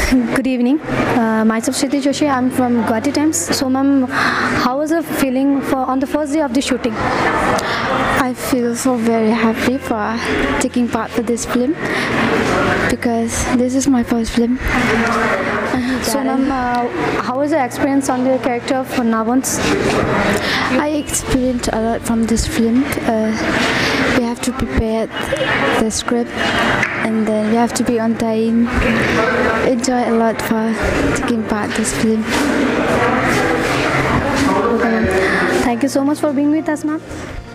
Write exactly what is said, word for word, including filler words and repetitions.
Good evening. Uh, myself Shriti Joshi. I'm from Guwahati Times. So, ma'am, how was the feeling for on the first day of the shooting? I feel so very happy for taking part for this film because this is my first film. So, ma'am, uh, how was the experience on the character of Navans? I experienced a lot from this film. Uh, we have to prepare the script and then we have to be on time. Enjoy a lot for taking part in this film. Okay, ma'am. Thank you so much for being with us, ma'am.